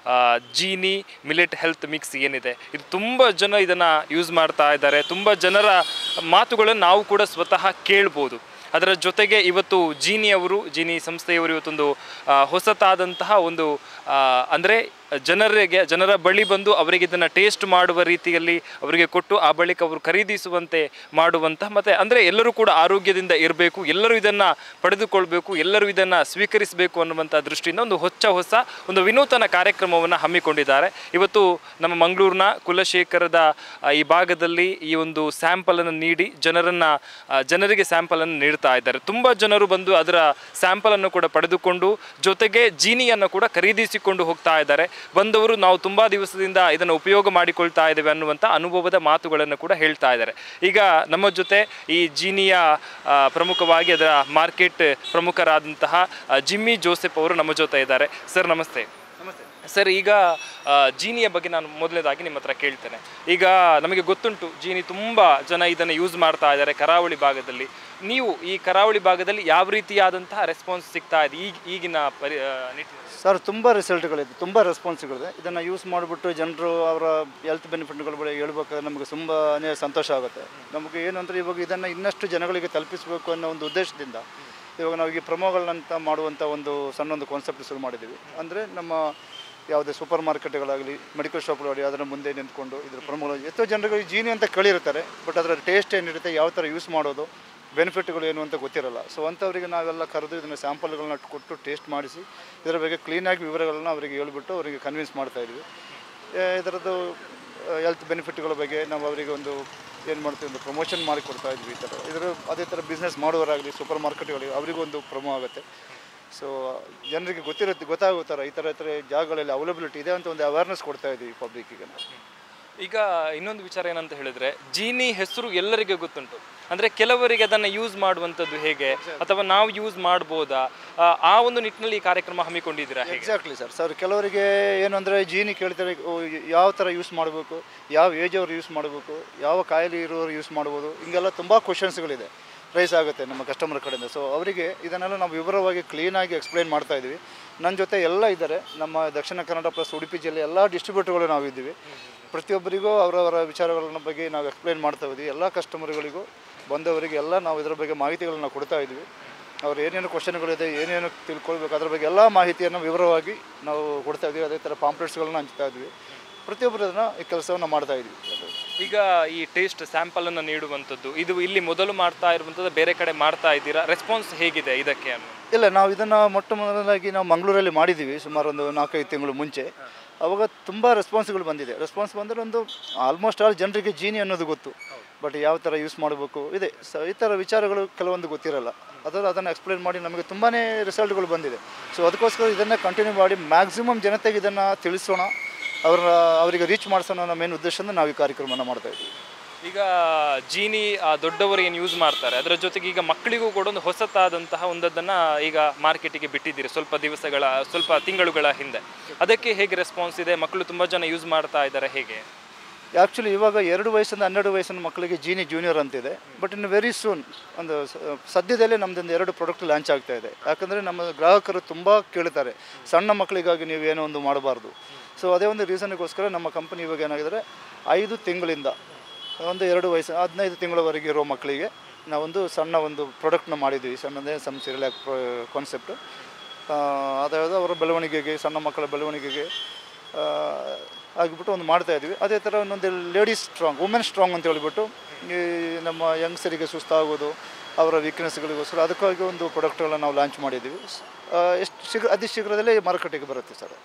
ಜೀನಿ ಮಿಲೆಟ್ ಹೆಲ್ತ್ ಮಿಕ್ಸ್ ಏನಿದೆ, ಇದು ತುಂಬ ಜನ ಇದನ್ನು ಯೂಸ್ ಮಾಡ್ತಾ ಇದ್ದಾರೆ. ತುಂಬ ಜನರ ಮಾತುಗಳನ್ನು ನಾವು ಕೂಡ ಸ್ವತಃ ಕೇಳ್ಬೋದು. ಅದರ ಜೊತೆಗೆ ಇವತ್ತು ಜೀನಿಯವರು, ಜೀನಿ ಸಂಸ್ಥೆಯವರು ಇವತ್ತೊಂದು ಹೊಸತಾದಂತಹ ಒಂದು ಅಂದರೆ ಜನರಿಗೆ ಜನರ ಬಳಿ ಬಂದು ಅವರಿಗೆ ಇದನ್ನು ಟೇಸ್ಟ್ ಮಾಡುವ ರೀತಿಯಲ್ಲಿ ಅವರಿಗೆ ಕೊಟ್ಟು ಆ ಬಳಿಕ ಅವರು ಖರೀದಿಸುವಂತೆ ಮಾಡುವಂತಹ, ಮತ್ತು ಅಂದರೆ ಎಲ್ಲರೂ ಕೂಡ ಆರೋಗ್ಯದಿಂದ ಇರಬೇಕು, ಎಲ್ಲರೂ ಇದನ್ನು ಪಡೆದುಕೊಳ್ಬೇಕು, ಎಲ್ಲರೂ ಇದನ್ನು ಸ್ವೀಕರಿಸಬೇಕು ಅನ್ನುವಂಥ ದೃಷ್ಟಿಯಿಂದ ಒಂದು ಹೊಚ್ಚ ಹೊಸ ಒಂದು ವಿನೂತನ ಕಾರ್ಯಕ್ರಮವನ್ನು ಹಮ್ಮಿಕೊಂಡಿದ್ದಾರೆ. ಇವತ್ತು ನಮ್ಮ ಮಂಗಳೂರಿನ ಕುಲಶೇಖರದ ಈ ಭಾಗದಲ್ಲಿ ಈ ಒಂದು ಸ್ಯಾಂಪಲನ್ನು ನೀಡಿ ಜನರನ್ನು ಜನರಿಗೆ ಸ್ಯಾಂಪಲನ್ನು ನೀಡ್ತಾ ಇದ್ದಾರೆ. ತುಂಬ ಜನರು ಬಂದು ಅದರ ಸ್ಯಾಂಪಲನ್ನು ಕೂಡ ಪಡೆದುಕೊಂಡು ಜೊತೆಗೆ ಜೀನಿಯನ್ನು ಕೂಡ ಖರೀದಿಸಿಕೊಂಡು ಹೋಗ್ತಾ ಇದ್ದಾರೆ. ಬಂದವರು ನಾವು ತುಂಬ ದಿವಸದಿಂದ ಇದನ್ನು ಉಪಯೋಗ ಮಾಡಿಕೊಳ್ತಾ ಇದ್ದೇವೆ ಅನ್ನುವಂಥ ಅನುಭವದ ಮಾತುಗಳನ್ನು ಕೂಡ ಹೇಳ್ತಾ ಇದ್ದಾರೆ. ಈಗ ನಮ್ಮ ಜೊತೆ ಈ ಜೀನಿಯ ಪ್ರಮುಖವಾಗಿ ಅದರ ಮಾರ್ಕೆಟ್ ಪ್ರಮುಖರಾದಂತಹ ಜಿಮ್ಮಿ ಜೋಸೆಫ್ ಅವರು ನಮ್ಮ ಜೊತೆ ಇದ್ದಾರೆ. ಸರ್ ನಮಸ್ತೆ. ನಮಸ್ತೆ ಸರ್. ಈಗ ಜೀನಿಯ ಬಗ್ಗೆ ನಾನು ಮೊದಲನೇದಾಗಿ ನಿಮ್ಮ ಹತ್ರ ಕೇಳ್ತೇನೆ. ಈಗ ನಮಗೆ ಗೊತ್ತುಂಟು ಜೀನಿ ತುಂಬ ಜನ ಇದನ್ನು ಯೂಸ್ ಮಾಡ್ತಾ ಇದ್ದಾರೆ ಕರಾವಳಿ ಭಾಗದಲ್ಲಿ. ನೀವು ಈ ಕರಾವಳಿ ಭಾಗದಲ್ಲಿ ಯಾವ ರೀತಿಯಾದಂತಹ ರೆಸ್ಪಾನ್ಸ್ ಸಿಗ್ತಾ ಇದೆ ಈಗ ಈಗಿನ ಪರಿ ನಿಟ್ಟಿನಲ್ಲಿ? ಸರ್, ತುಂಬ ರಿಸಲ್ಟ್ಗಳಿದೆ, ತುಂಬ ರೆಸ್ಪಾನ್ಸ್ಗಳಿದೆ. ಇದನ್ನು ಯೂಸ್ ಮಾಡಿಬಿಟ್ಟು ಜನರು ಅವರ ಹೆಲ್ತ್ ಬೆನಿಫಿಟ್ಗಳ ಬಗ್ಗೆ ಹೇಳ್ಬೇಕಾದ್ರೆ ನಮಗೆ ತುಂಬಾ ಸಂತೋಷ ಆಗುತ್ತೆ. ನಮಗೆ ಏನಂದರೆ ಇವಾಗ ಇದನ್ನು ಇನ್ನಷ್ಟು ಜನಗಳಿಗೆ ತಲುಪಿಸಬೇಕು ಅನ್ನೋ ಒಂದು ಉದ್ದೇಶದಿಂದ ಇವಾಗ ನಾವು ಈ ಪ್ರಮೋಗಳನ್ನಂತ ಮಾಡುವಂಥ ಒಂದು ಸಣ್ಣ ಒಂದು ಕಾನ್ಸೆಪ್ಟ್ ಶುರು ಮಾಡಿದ್ದೀವಿ. ಅಂದರೆ ನಮ್ಮ ಯಾವುದೇ ಸೂಪರ್ ಮಾರ್ಕೆಟ್ಗಳಾಗಲಿ, ಮೆಡಿಕಲ್ ಶಾಪ್ಗಳಾಗಲಿ ಅದರ ಮುಂದೆ ನಿಂತ್ಕೊಂಡು ಇದ್ರ ಪ್ರಮೋಗಳು ಎಷ್ಟೋ ಜನರಿಗೆ ಜೀನಿ ಅಂತ ಕೇಳಿರ್ತಾರೆ, ಬಟ್ ಅದರ ಟೇಸ್ಟ್ ಏನಿರುತ್ತೆ, ಯಾವ ಥರ ಯೂಸ್ ಮಾಡೋದು, ಬೆನಿಫಿಟ್ಗಳು ಏನು ಅಂತ ಗೊತ್ತಿರಲ್ಲ. ಸೊ ಅಂಥವರಿಗೆ ನಾವೆಲ್ಲ ಕರೆದು ಇದನ್ನು ಸ್ಯಾಂಪಲ್ಗಳನ್ನ ಕೊಟ್ಟು ಟೇಸ್ಟ್ ಮಾಡಿಸಿ ಇದರ ಬಗ್ಗೆ ಕ್ಲೀನಾಗಿ ವಿವರಗಳನ್ನ ಅವರಿಗೆ ಹೇಳ್ಬಿಟ್ಟು ಅವರಿಗೆ ಕನ್ವಿನ್ಸ್ ಮಾಡ್ತಾಯಿದ್ವಿ. ಇದರದ್ದು ಹೆಲ್ತ್ ಬೆನಿಫಿಟ್ಗಳ ಬಗ್ಗೆ ನಾವು ಅವರಿಗೆ ಒಂದು ಏನು ಮಾಡ್ತೀವಿ ಒಂದು ಪ್ರಮೋಷನ್ ಮಾಡಿ ಕೊಡ್ತಾ ಇದ್ವಿ. ಈ ಥರ ಇದರ ಅದೇ ಥರ ಬಿಸ್ನೆಸ್ ಮಾಡೋರಾಗಲಿ ಸೂಪರ್ ಮಾರ್ಕೆಟ್ಗಳಿಗೆ ಅವರಿಗೂ ಒಂದು ಪ್ರಮೋ ಆಗುತ್ತೆ. ಸೊ ಜನರಿಗೆ ಗೊತ್ತಿರುತ್ತೆ ಗೊತ್ತಾಗೋ ಥರ ಈ ಥರ ಈ ಥರ ಜಾಗಗಳಲ್ಲಿ ಅವೈಲಬಿಲಿಟಿ ಇದೆ ಅಂತ ಒಂದು ಅವೇರ್ನೆಸ್ ಕೊಡ್ತಾ ಇದ್ವಿ ಪಬ್ಲಿಕ್ಕಿಗೆ. ಈಗ ಇನ್ನೊಂದು ವಿಚಾರ ಏನಂತ ಹೇಳಿದ್ರೆ, ಜೀನಿ ಹೆಸರು ಎಲ್ಲರಿಗೆ ಗೊತ್ತುಂಟು, ಅಂದರೆ ಕೆಲವರಿಗೆ ಅದನ್ನು ಯೂಸ್ ಮಾಡುವಂಥದ್ದು ಹೇಗೆ ಅಥವಾ ನಾವು ಯೂಸ್ ಮಾಡ್ಬೋದಾ, ಆ ಒಂದು ನಿಟ್ಟಿನಲ್ಲಿ ಈ ಕಾರ್ಯಕ್ರಮ ಹಮ್ಮಿಕೊಂಡಿದ್ದೀರಾ? Exactly sir. ಸರ್ ಕೆಲವರಿಗೆ ಏನು ಅಂದರೆ ಜೀನಿ ಕೇಳ್ತಾರೆ, ಯಾವ ಥರ ಯೂಸ್ ಮಾಡಬೇಕು, ಯಾವ ಏಜ್ ಅವರು ಯೂಸ್ ಮಾಡಬೇಕು, ಯಾವ ಕಾಯಿಲೆ ಇರೋರು ಯೂಸ್ ಮಾಡ್ಬೋದು, ಹಿಂಗೆಲ್ಲ ತುಂಬ ಕ್ವಶನ್ಸ್ಗಳಿದೆ ರೈಸ್ ಆಗುತ್ತೆ ನಮ್ಮ ಕಸ್ಟಮರ್ ಕಡೆಯಿಂದ. ಸೊ ಅವರಿಗೆ ಇದನ್ನೆಲ್ಲ ನಾವು ವಿವರವಾಗಿ ಕ್ಲೀನಾಗಿ ಎಕ್ಸ್ಪ್ಲೈನ್ ಮಾಡ್ತಾಯಿದ್ವಿ. ನನ್ನ ಜೊತೆ ಎಲ್ಲ ಇದ್ದಾರೆ, ನಮ್ಮ ದಕ್ಷಿಣ ಕನ್ನಡ ಪ್ಲಸ್ ಉಡುಪಿ ಜಿಲ್ಲೆ ಎಲ್ಲ ಡಿಸ್ಟ್ರಿಬ್ಯೂಟರ್ಗಳು ನಾವು ಇದ್ದೀವಿ. ಪ್ರತಿಯೊಬ್ಬರಿಗೂ ಅವರವರ ವಿಚಾರಗಳ ಬಗ್ಗೆ ನಾವು ಎಕ್ಸ್ಪ್ಲೈನ್ ಮಾಡ್ತಾ ಇದ್ವಿ. ಎಲ್ಲ ಕಸ್ಟಮರ್ಗಳಿಗೂ ಬಂದವರಿಗೆ ಎಲ್ಲ ನಾವು ಇದರ ಬಗ್ಗೆ ಮಾಹಿತಿಗಳನ್ನ ಕೊಡ್ತಾ ಇದ್ವಿ. ಅವ್ರು ಏನೇನು ಕ್ವಶನ್ಗಳಿದೆ, ಏನೇನು ತಿಳ್ಕೊಳ್ಬೇಕು ಅದ್ರ ಬಗ್ಗೆ ಎಲ್ಲ ಮಾಹಿತಿಯನ್ನು ವಿವರವಾಗಿ ನಾವು ಕೊಡ್ತಾ ಇದ್ವಿ. ಅದೇ ಥರ ಪಾಂಪ್ಲೆಟ್ಸ್ಗಳನ್ನ ಹಂಚ್ತಾ ಇದ್ವಿ. ಪ್ರತಿಯೊಬ್ಬರು ಅದನ್ನು ಈ ಕೆಲಸವನ್ನು ಮಾಡ್ತಾ ಇದ್ವಿ. ಈಗ ಈ ಟೇಸ್ಟ್ ಸ್ಯಾಂಪಲನ್ನು ನೀಡುವಂಥದ್ದು ಇದು ಇಲ್ಲಿ ಮೊದಲು ಮಾಡ್ತಾ ಇರುವಂಥದ್ದು, ಬೇರೆ ಕಡೆ ಮಾಡ್ತಾ ಇದ್ದೀರಾ? ರೆಸ್ಪಾನ್ಸ್ ಹೇಗಿದೆ ಇದಕ್ಕೆ? ಇಲ್ಲ, ನಾವು ಇದನ್ನು ಮೊಟ್ಟ ಮೊದಲಾಗಿ ನಾವು ಮಂಗಳೂರಲ್ಲಿ ಮಾಡಿದ್ದೀವಿ ಸುಮಾರು ಒಂದು ನಾಲ್ಕೈದು ತಿಂಗಳು ಮುಂಚೆ. ಅವಾಗ ತುಂಬ ರೆಸ್ಪಾನ್ಸ್ಗಳು ಬಂದಿದೆ. ರೆಸ್ಪಾನ್ಸ್ ಬಂದರೆ ಒಂದು ಆಲ್ಮೋಸ್ಟ್ ಆಲ್ ಜನರಿಗೆ ಜೀನಿ ಅನ್ನೋದು ಗೊತ್ತು, ಬಟ್ ಯಾವ ಥರ ಯೂಸ್ ಮಾಡಬೇಕು ಇದೆ. ಸೊ ಈ ಥರ ವಿಚಾರಗಳು ಕೆಲವೊಂದು ಗೊತ್ತಿರಲ್ಲ. ಅದನ್ನು ಅದನ್ನು ಎಕ್ಸ್ಪ್ಲೇನ್ ಮಾಡಿ ನಮಗೆ ತುಂಬಾ ರಿಸಲ್ಟ್ಗಳು ಬಂದಿದೆ. ಸೊ ಅದಕ್ಕೋಸ್ಕರ ಇದನ್ನು ಕಂಟಿನ್ಯೂ ಮಾಡಿ ಮ್ಯಾಕ್ಸಿಮಮ್ ಜನತೆಗೆ ಇದನ್ನು ತಿಳಿಸೋಣ, ಅವರ ಅವರಿಗೆ ರೀಚ್ ಮಾಡಿಸೋಣ ಅನ್ನೋ ಮೇನ್ ಉದ್ದೇಶದಿಂದ ನಾವು ಈ ಕಾರ್ಯಕ್ರಮವನ್ನು ಮಾಡ್ತಾಯಿದ್ದೀವಿ. ಈಗ ಜೀನಿ ದೊಡ್ಡವರು ಏನು ಯೂಸ್ ಮಾಡ್ತಾರೆ, ಅದರ ಜೊತೆಗೆ ಈಗ ಮಕ್ಕಳಿಗೂ ಕೂಡ ಒಂದು ಹೊಸತಾದಂತಹ ಒಂದನ್ನು ಈಗ ಮಾರ್ಕೆಟಿಗೆ ಬಿಟ್ಟಿದ್ದೀರಿ ಸ್ವಲ್ಪ ದಿವಸಗಳ ಸ್ವಲ್ಪ ತಿಂಗಳುಗಳ ಹಿಂದೆ. ಅದಕ್ಕೆ ಹೇಗೆ ರೆಸ್ಪಾನ್ಸ್ ಇದೆ? ಮಕ್ಕಳು ತುಂಬ ಜನ ಯೂಸ್ ಮಾಡ್ತಾ ಇದ್ದಾರೆ, ಹೇಗೆ? ಆ್ಯಕ್ಚುಲಿ ಇವಾಗ ಎರಡು ವಯಸ್ಸಿಂದ ಹನ್ನೆರಡು ವಯಸ್ಸಿನ ಮಕ್ಕಳಿಗೆ ಜೀನಿ ಜೂನಿಯರ್ ಅಂತಿದೆ. ಬಟ್ ಇನ್ನು ವೆರಿ ಸೂನ್ ಒಂದು ಸದ್ಯದಲ್ಲೇ ನಮ್ಮದೊಂದು ಎರಡು ಪ್ರಾಡಕ್ಟ್ ಲಾಂಚ್ ಆಗ್ತಾ ಇದೆ. ಯಾಕಂದರೆ ನಮ್ಮ ಗ್ರಾಹಕರು ತುಂಬ ಕೇಳ್ತಾರೆ, ಸಣ್ಣ ಮಕ್ಕಳಿಗಾಗಿ ನೀವು ಏನೋ ಒಂದು ಮಾಡಬಾರ್ದು. ಸೊ ಅದೇ ಒಂದು ರೀಸನ್ಗೋಸ್ಕರ ನಮ್ಮ ಕಂಪನಿ ಇವಾಗ ಏನಾಗಿದ್ರೆ ಐದು ತಿಂಗಳಿಂದ ಒಂದು ಎರಡು ವಯಸ್ಸು ಹದಿನೈದು ತಿಂಗಳವರೆಗೆ ಇರೋ ಮಕ್ಕಳಿಗೆ ನಾವೊಂದು ಸಣ್ಣ ಒಂದು ಪ್ರಾಡಕ್ಟ್ನ ಮಾಡಿದ್ದೀವಿ. ಸಣ್ಣದೇ ಸಮ್ ಸಿರಿಲಾಕ್ ಕಾನ್ಸೆಪ್ಟು. ಅದಾയത് ಅವರ ಬೆಳವಣಿಗೆಗೆ, ಸಣ್ಣ ಮಕ್ಕಳ ಬೆಳವಣಿಗೆಗೆ ಆಗಿಬಿಟ್ಟು ಒಂದು ಮಾಡ್ತಾಯಿದ್ವಿ. ಅದೇ ಥರ ಒಂದೊಂದು ಲೇಡೀಸ್ ಸ್ಟ್ರಾಂಗ್, ವುಮೆನ್ ಸ್ಟ್ರಾಂಗ್ ಅಂತ ಹೇಳಿಬಿಟ್ಟು ಈ ನಮ್ಮ ಯಂಗ್ಸರಿಗೆ ಸುಸ್ತಾಗೋದು ಅವರ ವೀಕ್ನೆಸ್ಗಳಿಗೋಸ್ಕರ ಅದಕ್ಕಾಗಿ ಒಂದು ಪ್ರಾಡಕ್ಟ್ಗಳನ್ನ ನಾವು ಲಾಂಚ್ ಮಾಡಿದ್ದೀವಿ. ಎಷ್ಟು ಶೀಘ್ರ ಅತಿ ಶೀಘ್ರದಲ್ಲೇ ಮಾರುಕಟ್ಟೆಗೆ ಬರುತ್ತೆ ಸರ್.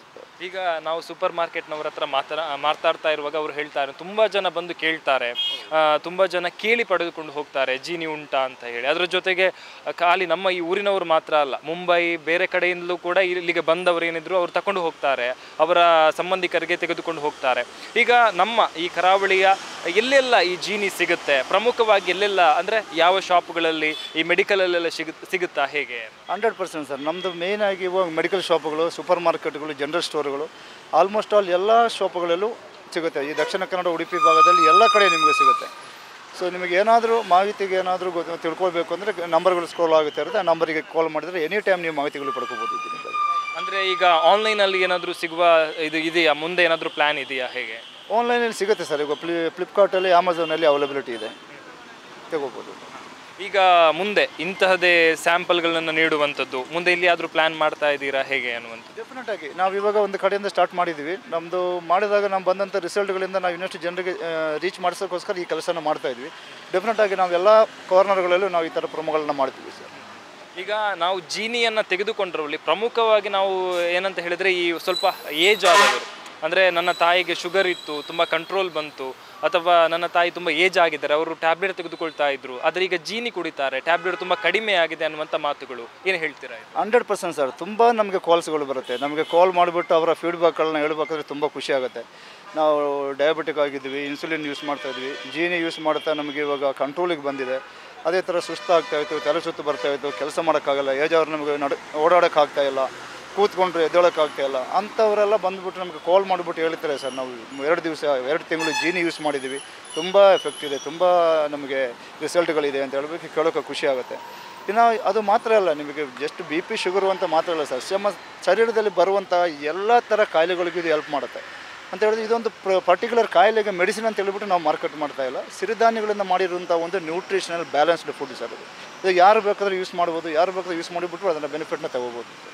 ಈಗ ನಾವು ಸೂಪರ್ ಮಾರ್ಕೆಟ್ನವ್ರ ಹತ್ರ ಮಾತಾಡ ಮಾತಾಡ್ತಾ ಇರುವಾಗ ಅವರು ಹೇಳ್ತಾರೆ, ತುಂಬ ಜನ ಬಂದು ಕೇಳ್ತಾರೆ, ತುಂಬ ಜನ ಕೇಳಿ ಪಡೆದುಕೊಂಡು ಹೋಗ್ತಾರೆ ಜೀನಿ ಉಂಟಾ ಅಂತ ಹೇಳಿ. ಅದರ ಜೊತೆಗೆ ಖಾಲಿ ನಮ್ಮ ಈ ಊರಿನವರು ಮಾತ್ರ ಅಲ್ಲ, ಮುಂಬೈ ಬೇರೆ ಕಡೆಯಿಂದಲೂ ಕೂಡ ಇಲ್ಲಿಗೆ ಬಂದವರು ಏನಿದ್ರು ಅವ್ರು ತಗೊಂಡು ಹೋಗ್ತಾರೆ, ಅವರ ಸಂಬಂಧಿಕರಿಗೆ ತೆಗೆದುಕೊಂಡು ಹೋಗ್ತಾರೆ. ಈಗ ನಮ್ಮ ಈ ಕರಾವಳಿಯ ಎಲ್ಲೆಲ್ಲ ಈ ಜೀನಿ ಸಿಗುತ್ತೆ, ಪ್ರಮುಖವಾಗಿ ಎಲ್ಲೆಲ್ಲ ಅಂದರೆ ಯಾವ ಶಾಪ್ಗಳಲ್ಲಿ, ಈ ಮೆಡಿಕಲಲ್ಲೆಲ್ಲ ಸಿಗು ಸಿಗುತ್ತಾ ಹೇಗೆ? Hundred percent sir. ನಮ್ಮದು ಮೇಯ್ನ್ ಆಗಿ ಇವಾಗ ಮೆಡಿಕಲ್ ಶಾಪ್ಗಳು, ಸೂಪರ್ ಮಾರ್ಕೆಟ್ಗಳು, ಜನರಲ್ ಸ್ಟೋರ್ಗಳು ಆಲ್ಮೋಸ್ಟ್ ಆಲ್ ಎಲ್ಲ ಶಾಪ್ಗಳಲ್ಲೂ ಸಿಗುತ್ತೆ. ಈ ದಕ್ಷಿಣ ಕನ್ನಡ ಉಡುಪಿ ಭಾಗದಲ್ಲಿ ಎಲ್ಲ ಕಡೆ ನಿಮಗೆ ಸಿಗುತ್ತೆ. ಸೊ ನಿಮಗೆ ಏನಾದರೂ ಮಾಹಿತಿಗೆ ಏನಾದರೂ ಗೊತ್ತು ತಿಳ್ಕೊಳ್ಬೇಕು ಅಂದರೆ ನಂಬರ್ಗಳು ಸ್ಕ್ರೋಲ್ ಆಗುತ್ತೆ ಇರುತ್ತೆ, ಆ ನಂಬರಿಗೆ ಕಾಲ್ ಮಾಡಿದರೆ ಎನಿ ಟೈಮ್ ನೀವು ಮಾಹಿತಿಗಳು ಪಡ್ಕೋಬೋದು. ಅಂದರೆ ಈಗ ಆನ್ಲೈನಲ್ಲಿ ಏನಾದರೂ ಸಿಗುವ ಇದು ಇದೆಯಾ, ಮುಂದೆ ಏನಾದರೂ ಪ್ಲ್ಯಾನ್ ಇದೆಯಾ, ಹೇಗೆ? ಆನ್ಲೈನಲ್ಲಿ ಸಿಗುತ್ತೆ ಸರ್. ಈಗ ಫ್ಲಿ ಫ್ಲಿಪ್ಕಾರ್ಟಲ್ಲಿ, ಅಮೆಝಾನಲ್ಲಿ ಅವೈಲಬಿಲಿಟಿ ಇದೆ, ತಗೋಬೋದು. ಈಗ ಮುಂದೆ ಇಂತಹದೇ ಸ್ಯಾಂಪಲ್ಗಳನ್ನು ನೀಡುವಂಥದ್ದು ಮುಂದೆ ಇಲ್ಲಿ ಆದರೂ ಪ್ಲ್ಯಾನ್ ಮಾಡ್ತಾ ಇದ್ದೀರಾ, ಹೇಗೆ ಅನ್ನುವಂಥದ್ದು? ಡೆಫಿನೆಟ್ ಆಗಿ ನಾವು ಇವಾಗ ಒಂದು ಕಡೆಯಿಂದ ಸ್ಟಾರ್ಟ್ ಮಾಡಿದ್ದೀವಿ. ನಮ್ಮದು ಮಾಡಿದಾಗ ನಾವು ಬಂದಂಥ ರಿಸಲ್ಟ್ಗಳಿಂದ ನಾವು ಇನ್ನಷ್ಟು ಜನರಿಗೆ ರೀಚ್ ಮಾಡಿಸೋಕ್ಕೋಸ್ಕರ ಈ ಕೆಲಸನ ಮಾಡ್ತಾ ಇದ್ವಿ. ಡೆಫಿನೆಟ್ ಆಗಿ ನಾವು ಎಲ್ಲ ಕಾರ್ನರ್ಗಳಲ್ಲೂ ನಾವು ಈ ಥರ ಪ್ರಮೋಗಳನ್ನ ಮಾಡ್ತೀವಿ ಸರ್. ಈಗ ನಾವು ಜೀನಿಯನ್ನು ತೆಗೆದುಕೊಂಡ್ರಲ್ಲಿ ಪ್ರಮುಖವಾಗಿ ನಾವು ಏನಂತ ಹೇಳಿದರೆ, ಈ ಸ್ವಲ್ಪ ಏಜ್ ಆದವರು, ಅಂದರೆ ನನ್ನ ತಾಯಿಗೆ ಶುಗರ್ ಇತ್ತು, ತುಂಬ ಕಂಟ್ರೋಲ್ ಬಂತು, ಅಥವಾ ನನ್ನ ತಾಯಿ ತುಂಬ ಏಜ್ ಆಗಿದ್ದಾರೆ, ಅವರು ಟ್ಯಾಬ್ಲೆಟ್ ತೆಗೆದುಕೊಳ್ತಾ ಇದ್ರು, ಆದರೆ ಈಗ ಜೀನಿ ಕುಡಿತಾರೆ, ಟ್ಯಾಬ್ಲೆಟ್ ತುಂಬ ಕಡಿಮೆ ಆಗಿದೆ ಅನ್ನುವಂಥ ಮಾತುಗಳು ಏನು ಹೇಳ್ತೀರಾ? Hundred percent sir. ತುಂಬ ನಮಗೆ ಕಾಲ್ಸ್ಗಳು ಬರುತ್ತೆ. ನಮಗೆ ಕಾಲ್ ಮಾಡಿಬಿಟ್ಟು ಅವರ ಫೀಡ್ಬ್ಯಾಕ್ಗಳನ್ನ ಹೇಳ್ಬೇಕಾದ್ರೆ ತುಂಬ ಖುಷಿ ಆಗುತ್ತೆ. ನಾವು ಡಯಾಬಿಟಿಕ್ ಆಗಿದ್ವಿ, ಇನ್ಸುಲಿನ್ ಯೂಸ್ ಮಾಡ್ತಾಯಿದ್ವಿ, ಜೀನಿ ಯೂಸ್ ಮಾಡ್ತಾ ನಮಗೆ ಇವಾಗ ಕಂಟ್ರೋಲಿಗೆ ಬಂದಿದೆ. ಅದೇ ಥರ ಸುಸ್ತಾಗ್ತಾಯಿತ್ತು, ತಲೆ ಸುತ್ತು ಬರ್ತಾಯಿತ್ತು, ಕೆಲಸ ಮಾಡೋಕ್ಕಾಗಲ್ಲ, ಏಜ್ ಅವ್ರು ನಮಗೆ ನಡೆ ಓಡಾಡೋಕ್ಕಾಗ್ತಾಯಿಲ್ಲ, ಕೂತ್ಕೊಂಡ್ರೆ ಎದ್ದೇಳೋಕ್ಕಾಗ್ತಾಯಿಲ್ಲ, ಅಂಥವರೆಲ್ಲ ಬಂದುಬಿಟ್ಟು ನಮಗೆ ಕಾಲ್ ಮಾಡಿಬಿಟ್ಟು ಹೇಳ್ತಾರೆ, ಸರ್ ನಾವು ಎರಡು ದಿವಸ ಎರಡು ತಿಂಗಳು ಜೀನಿ ಯೂಸ್ ಮಾಡಿದ್ದೀವಿ, ತುಂಬ ಎಫೆಕ್ಟ್ ಇದೆ, ತುಂಬ ನಮಗೆ ರಿಸಲ್ಟ್ಗಳಿದೆ ಅಂತ ಹೇಳ್ಬೇಕು, ಕೇಳೋಕ್ಕೆ ಖುಷಿ ಆಗುತ್ತೆ. ಇನ್ನು ಅದು ಮಾತ್ರ ಅಲ್ಲ, ನಿಮಗೆ ಜಸ್ಟ್ ಬಿ ಪಿ ಶುಗರು ಅಂತ ಮಾತ್ರ ಅಲ್ಲ ಸರ್, ನಮ್ಮ ಶರೀರದಲ್ಲಿ ಬರುವಂಥ ಎಲ್ಲ ಥರ ಕಾಯಿಲೆಗಳಿಗೂ ಇದು ಹೆಲ್ಪ್ ಮಾಡುತ್ತೆ ಅಂತ ಹೇಳಿದ್ರೆ, ಇದೊಂದು ಪರ್ಟಿಕ್ಯುಲರ್ ಕಾಯಿಲೆಗೆ ಮೆಡಿಸಿನ್ ಅಂತ ಹೇಳ್ಬಿಟ್ಟು ನಾವು ಮಾರ್ಕೆಟ್ ಮಾಡ್ತಾ ಇಲ್ಲ. ಸಿರಿಧಾನ್ಯಗಳಿಂದ ಮಾಡಿರುವಂಥ ಒಂದು ನ್ಯೂಟ್ರಿಷನಲ್ ಬ್ಯಾಲೆನ್ಸ್ಡ್ ಫುಡ್ ಸರ್. ಇದು ಇದು ಯಾರು ಬೇಕಾದರೂ ಯೂಸ್ ಮಾಡ್ಬೋದು, ಯಾರು ಬೇಕಾದರೂ ಯೂಸ್ ಮಾಡಿಬಿಟ್ಟು ಅದನ್ನು ಬೆನಿಫಿಟ್ನ ತಗೋಬೋದು.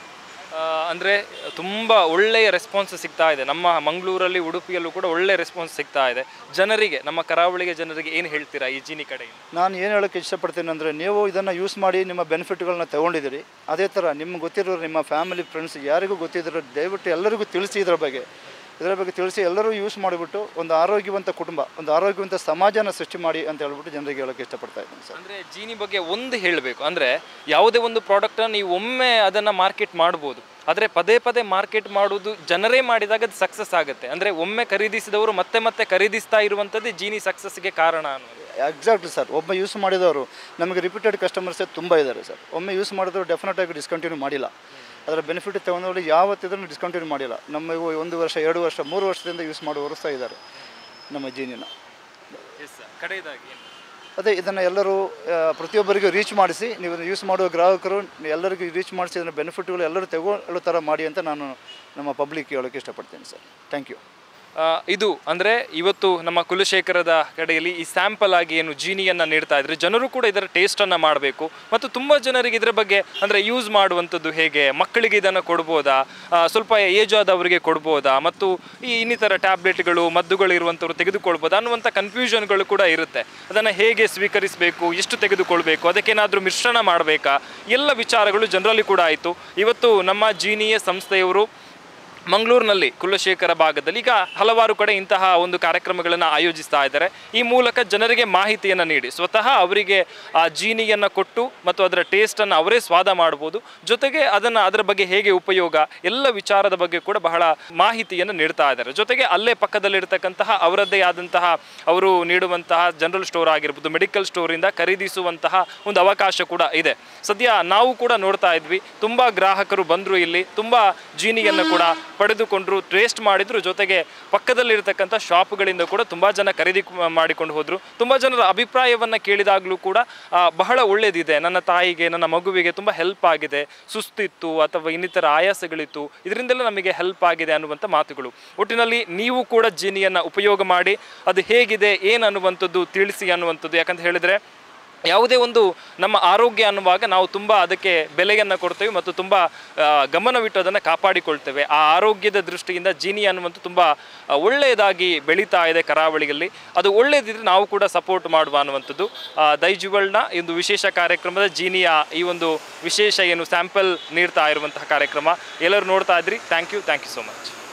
ಅಂದರೆ ತುಂಬ ಒಳ್ಳೆಯ ರೆಸ್ಪಾನ್ಸ್ ಸಿಗ್ತಾ ಇದೆ. ನಮ್ಮ ಮಂಗಳೂರಲ್ಲಿ, ಉಡುಪಿಯಲ್ಲೂ ಕೂಡ ಒಳ್ಳೆ ರೆಸ್ಪಾನ್ಸ್ ಸಿಗ್ತಾ ಇದೆ. ಜನರಿಗೆ, ನಮ್ಮ ಕರಾವಳಿಗೆ ಜನರಿಗೆ ಏನು ಹೇಳ್ತೀರಾ ಈ ಜೀನಿ ಕಡೆಯಿಂದ? ನಾನು ಏನು ಹೇಳೋಕ್ಕೆ ಇಷ್ಟಪಡ್ತೀನಿ ಅಂದರೆ, ನೀವು ಇದನ್ನು ಯೂಸ್ ಮಾಡಿ ನಿಮ್ಮ ಬೆನಿಫಿಟ್ಗಳನ್ನ ತೊಗೊಂಡಿದ್ದೀರಿ. ಅದೇ ಥರ ನಿಮ್ಗೆ ಗೊತ್ತಿರೋರು, ನಿಮ್ಮ ಫ್ಯಾಮಿಲಿ, ಫ್ರೆಂಡ್ಸ್ ಯಾರಿಗೂ ಗೊತ್ತಿದ್ರು ದಯವಿಟ್ಟು ಎಲ್ಲರಿಗೂ ತಿಳಿಸಿ. ಇದರ ಬಗ್ಗೆ ಇದರ ಬಗ್ಗೆ ತಿಳಿಸಿ ಎಲ್ಲರೂ ಯೂಸ್ ಮಾಡಿಬಿಟ್ಟು ಒಂದು ಆರೋಗ್ಯವಂತ ಕುಟುಂಬ, ಒಂದು ಆರೋಗ್ಯವಂತ ಸಮಾಜನ ಸೃಷ್ಟಿ ಮಾಡಿ ಅಂತ ಹೇಳ್ಬಿಟ್ಟು ಜನರಿಗೆ ಹೇಳೋಕ್ಕೆ ಇಷ್ಟಪಡ್ತಾ ಇದ್ದೀನಿ ಸರ್. ಅಂದರೆ ಜೀನಿ ಬಗ್ಗೆ ಒಂದು ಹೇಳಬೇಕು ಅಂದರೆ, ಯಾವುದೇ ಒಂದು ಪ್ರಾಡಕ್ಟನ್ನು ನೀವು ಒಮ್ಮೆ ಅದನ್ನು ಮಾರ್ಕೆಟ್ ಮಾಡ್ಬೋದು, ಆದರೆ ಪದೇ ಪದೇ ಮಾರ್ಕೆಟ್ ಮಾಡೋದು ಜನರೇ ಮಾಡಿದಾಗ ಅದು ಸಕ್ಸಸ್ ಆಗುತ್ತೆ. ಅಂದರೆ ಒಮ್ಮೆ ಖರೀದಿಸಿದವರು ಮತ್ತೆ ಮತ್ತೆ ಖರೀದಿಸ್ತಾ ಇರುವಂಥದ್ದು ಜೀನಿ ಸಕ್ಸಸ್ಗೆ ಕಾರಣ ಅನ್ನೋದು. Exactly sir. ಒಮ್ಮೆ ಯೂಸ್ ಮಾಡಿದವರು ನಮಗೆ ರಿಪೀಟೆಡ್ ಕಸ್ಟಮರ್ಸೇ ತುಂಬ ಇದ್ದಾರೆ ಸರ್. ಒಮ್ಮೆ ಯೂಸ್ ಮಾಡಿದವರು ಡೆಫಿನೆಟಾಗಿ ಡಿಸ್ಕಂಟಿನ್ಯೂ ಮಾಡಿಲ್ಲ. ಅದರ ಬೆನಿಫಿಟ್ ತಗೊಂಡವರು ಯಾವತ್ತಿದ್ರೂ ಡಿಸ್ಕಂಟಿನ್ಯೂ ಮಾಡಿಲ್ಲ. ನಮ್ಮ ಒಂದು ವರ್ಷ, ಎರಡು ವರ್ಷ, ಮೂರು ವರ್ಷದಿಂದ ಯೂಸ್ ಮಾಡುವವರು ಸಹ ಇದ್ದಾರೆ ನಮ್ಮ ಜೀನಿನ. ಕಡೆಯದಾಗಿ ಅದೇ ಇದನ್ನು ಎಲ್ಲರೂ ಪ್ರತಿಯೊಬ್ಬರಿಗೂ ರೀಚ್ ಮಾಡಿಸಿ, ನೀವು ಯೂಸ್ ಮಾಡುವ ಗ್ರಾಹಕರು ಎಲ್ಲರಿಗೂ ರೀಚ್ ಮಾಡಿಸಿ ಇದನ್ನು ಬೆನಿಫಿಟ್ಗಳು ಎಲ್ಲರೂ ತಗೊಳ್ಳೋ ಥರ ಮಾಡಿ ಅಂತ ನಾನು ನಮ್ಮ ಪಬ್ಲಿಕ್ ಹೇಳೋಕ್ಕೆ ಇಷ್ಟಪಡ್ತೀನಿ ಸರ್. Thank you. ಇದು ಅಂದರೆ ಇವತ್ತು ನಮ್ಮ ಕುಲಶೇಖರದ ಕಡೆಯಲ್ಲಿ ಈ ಸ್ಯಾಂಪಲ್ ಆಗಿ ಏನು ಜೀನಿಯನ್ನು ನೀಡ್ತಾ ಇದ್ರೆ, ಜನರು ಕೂಡ ಇದರ ಟೇಸ್ಟನ್ನು ಮಾಡಬೇಕು. ಮತ್ತು ತುಂಬ ಜನರಿಗೆ ಇದರ ಬಗ್ಗೆ ಅಂದರೆ ಯೂಸ್ ಮಾಡುವಂಥದ್ದು ಹೇಗೆ, ಮಕ್ಕಳಿಗೆ ಇದನ್ನು ಕೊಡ್ಬೋದಾ, ಸ್ವಲ್ಪ ಏಜ್ ಆದವರಿಗೆ ಕೊಡ್ಬೋದಾ, ಮತ್ತು ಈ ಇನ್ನಿತರ ಟ್ಯಾಬ್ಲೆಟ್ಗಳು, ಮದ್ದುಗಳು ಇರುವಂಥವ್ರು ತೆಗೆದುಕೊಳ್ಬೋದಾ ಅನ್ನುವಂಥ ಕನ್ಫ್ಯೂಷನ್ಗಳು ಕೂಡ ಇರುತ್ತೆ. ಅದನ್ನು ಹೇಗೆ ಸ್ವೀಕರಿಸಬೇಕು, ಎಷ್ಟು ತೆಗೆದುಕೊಳ್ಬೇಕು, ಅದಕ್ಕೇನಾದರೂ ಮಿಶ್ರಣ ಮಾಡಬೇಕಾ, ಎಲ್ಲ ವಿಚಾರಗಳು ಜನರಲ್ಲಿ ಕೂಡ ಆಯಿತು. ಇವತ್ತು ನಮ್ಮ ಜೀನಿಯ ಸಂಸ್ಥೆಯವರು ಮಂಗಳೂರಿನಲ್ಲಿ ಕುಲಶೇಖರ ಭಾಗದಲ್ಲಿ ಈಗ ಹಲವಾರು ಕಡೆ ಇಂತಹ ಒಂದು ಕಾರ್ಯಕ್ರಮಗಳನ್ನು ಆಯೋಜಿಸ್ತಾ ಇದ್ದಾರೆ. ಈ ಮೂಲಕ ಜನರಿಗೆ ಮಾಹಿತಿಯನ್ನು ನೀಡಿ ಸ್ವತಃ ಅವರಿಗೆ ಆ ಜೀನಿಯನ್ನು ಕೊಟ್ಟು ಮತ್ತು ಅದರ ಟೇಸ್ಟನ್ನು ಅವರೇ ಸ್ವಾದ ಮಾಡ್ಬೋದು. ಜೊತೆಗೆ ಅದನ್ನು ಅದರ ಬಗ್ಗೆ ಹೇಗೆ ಉಪಯೋಗ, ಎಲ್ಲ ವಿಚಾರದ ಬಗ್ಗೆ ಕೂಡ ಬಹಳ ಮಾಹಿತಿಯನ್ನು ನೀಡ್ತಾ ಇದ್ದಾರೆ. ಜೊತೆಗೆ ಅಲ್ಲೇ ಪಕ್ಕದಲ್ಲಿರ್ತಕ್ಕಂತಹ ಅವರದ್ದೇ ಆದಂತಹ ಅವರು ನೀಡುವಂತಹ ಜನರಲ್ ಸ್ಟೋರ್ ಆಗಿರ್ಬೋದು, ಮೆಡಿಕಲ್ ಸ್ಟೋರಿಂದ ಖರೀದಿಸುವಂತಹ ಒಂದು ಅವಕಾಶ ಕೂಡ ಇದೆ. ಸದ್ಯ ನಾವು ಕೂಡ ನೋಡ್ತಾ ಇದ್ವಿ, ತುಂಬ ಗ್ರಾಹಕರು ಬಂದರು, ಇಲ್ಲಿ ತುಂಬ ಜೀನಿಯನ್ನು ಕೂಡ ಪಡೆದುಕೊಂಡ್ರು, ಟೇಸ್ಟ್ ಮಾಡಿದ್ರು. ಜೊತೆಗೆ ಪಕ್ಕದಲ್ಲಿರ್ತಕ್ಕಂಥ ಶಾಪ್ಗಳಿಂದ ಕೂಡ ತುಂಬ ಜನ ಖರೀದಿ ಮಾಡಿಕೊಂಡು ಹೋದರು. ತುಂಬ ಜನರ ಅಭಿಪ್ರಾಯವನ್ನು ಕೇಳಿದಾಗಲೂ ಕೂಡ ಬಹಳ ಒಳ್ಳೆಯದಿದೆ, ನನ್ನ ತಾಯಿಗೆ, ನನ್ನ ಮಗುವಿಗೆ ತುಂಬ ಹೆಲ್ಪ್ ಆಗಿದೆ, ಸುಸ್ತಿತ್ತು ಅಥವಾ ಇನ್ನಿತರ ಆಯಾಸಗಳಿತ್ತು, ಇದರಿಂದೆಲ್ಲ ನಮಗೆ ಹೆಲ್ಪ್ ಆಗಿದೆ ಅನ್ನುವಂಥ ಮಾತುಗಳು. ಒಟ್ಟಿನಲ್ಲಿ ನೀವು ಕೂಡ ಜೀನಿಯನ್ನು ಉಪಯೋಗ ಮಾಡಿ ಅದು ಹೇಗಿದೆ ಏನು ಅನ್ನುವಂಥದ್ದು ತಿಳಿಸಿ ಅನ್ನುವಂಥದ್ದು. ಯಾಕಂತ ಹೇಳಿದರೆ ಯಾವುದೇ ಒಂದು ನಮ್ಮ ಆರೋಗ್ಯ ಅನ್ನುವಾಗ ನಾವು ತುಂಬ ಅದಕ್ಕೆ ಬೆಲೆಯನ್ನು ಕೊಡ್ತೇವೆ ಮತ್ತು ತುಂಬ ಗಮನವಿಟ್ಟು ಅದನ್ನು ಕಾಪಾಡಿಕೊಳ್ತೇವೆ. ಆ ಆರೋಗ್ಯದ ದೃಷ್ಟಿಯಿಂದ ಜೀನಿ ಅನ್ನುವಂಥ ತುಂಬ ಒಳ್ಳೆಯದಾಗಿ ಬೆಳೀತಾ ಇದೆ ಕರಾವಳಿಯಲ್ಲಿ. ಅದು ಒಳ್ಳೆಯದಿದ್ರೆ ನಾವು ಕೂಡ ಸಪೋರ್ಟ್ ಮಾಡುವ ಅನ್ನುವಂಥದ್ದು. ದೈಜುವಲ್ನ ಈ ಒಂದು ವಿಶೇಷ ಕಾರ್ಯಕ್ರಮದ ಜೀನಿಯ ಈ ಒಂದು ವಿಶೇಷ ಏನು ಸ್ಯಾಂಪಲ್ ನೀಡ್ತಾ ಇರುವಂತಹ ಕಾರ್ಯಕ್ರಮ ಎಲ್ಲರೂ ನೋಡ್ತಾ ಇದ್ರಿ. Thank you thank you so much.